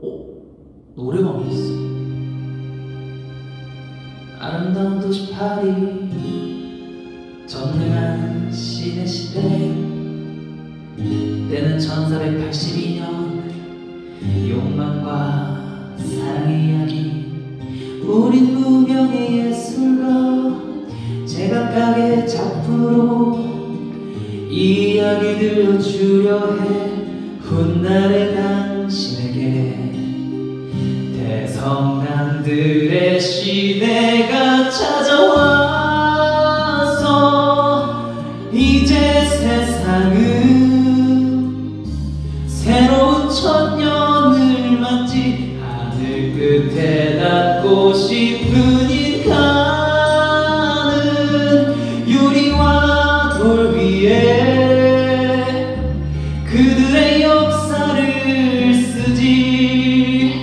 노래방이 있어. 아름다운 도시 파리, 전능한 신의 시대. 때는 1482년, 욕망과 사랑의 이야기. 우린 무명의 예술가, 제각각의 작품으로 이야기 들려주려 해. 훗날의 당신에게 대성당들의 시대가 찾아와서 이제 세상은 새로운 천년을 맞지. 하늘 끝에 닿고 싶은 인간은 유리와 돌 위에 그들의 역사를 쓰지.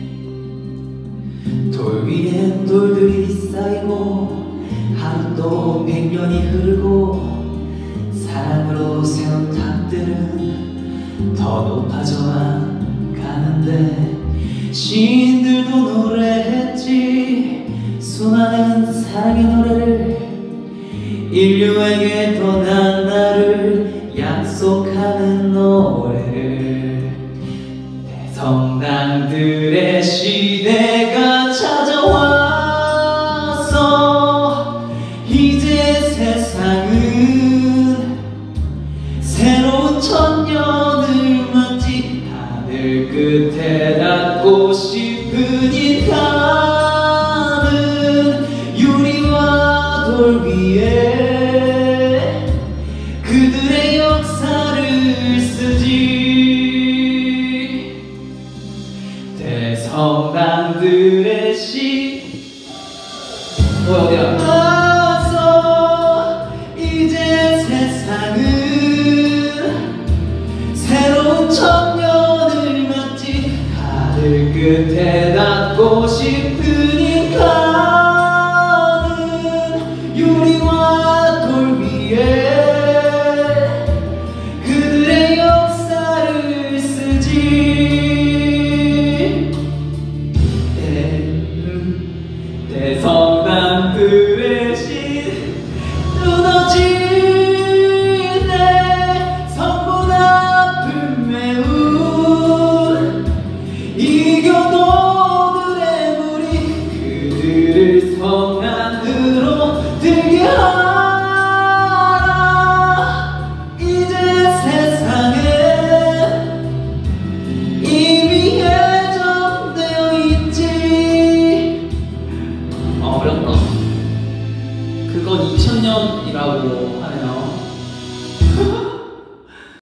돌 위엔 돌들이 쌓이고 하루 또 100년이 흐르고 사랑으로 세운 탑들은 더 높아져만 가는데 시인들도 노래했지. 수많은 사랑의 노래를 인류에게 떠난 나를 약속하는 노래를. 대성당들의 시대가 찾아와서 이제 세상은 새로운 천년을 맞지. 하늘 끝에 닿고 싶은 인간은 유리와 돌 위에 그들의 역사를 쓰지. 대성당들의 어디야? 와서 이제 세상은 새로운 천년을 맞지. 하늘 끝에 닿고 싶은 인간은 유리와 돌 위에 그들의 역사를 쓰지. 대성당들의 무너지네. 성보다 불매운 이교도들의 무리, 그들을 성 안으로 들게 하라. 이제 세상에 이미 예정되어 있지. 어렵다. 그건 2000년이라고 하네요.